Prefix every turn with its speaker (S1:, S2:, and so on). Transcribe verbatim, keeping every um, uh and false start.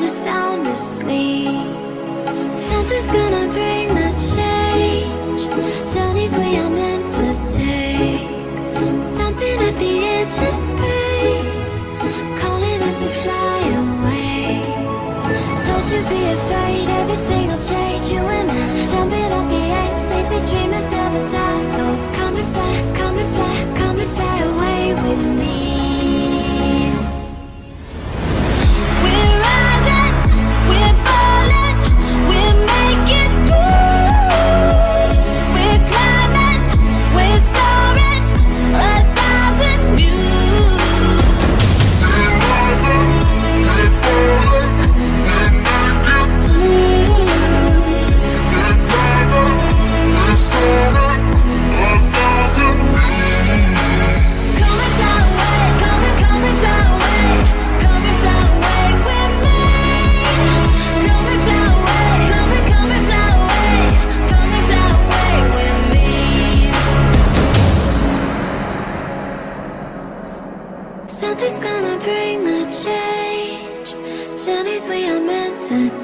S1: sound asleep. Something's gonna bring the change. Journeys we are meant to take. Something at the edge of space, calling us to fly away. Don't you be afraid, everything will change. You and I, jumping off the edge. They say dreamers never die. So come and fly, come and fly, come and fly away with me. We're rising, we're falling, we're making moves. We're climbing, we're soaring, a thousand views. We're rising, we're falling, we're making moves. We're climbing, we're soaring, a thousand views. Come and fly away, come and come and fly away, come and fly away with me. Come and fly away, come and come and fly away, come and fly away with me. Something's gonna bring the change. Journeys we are meant to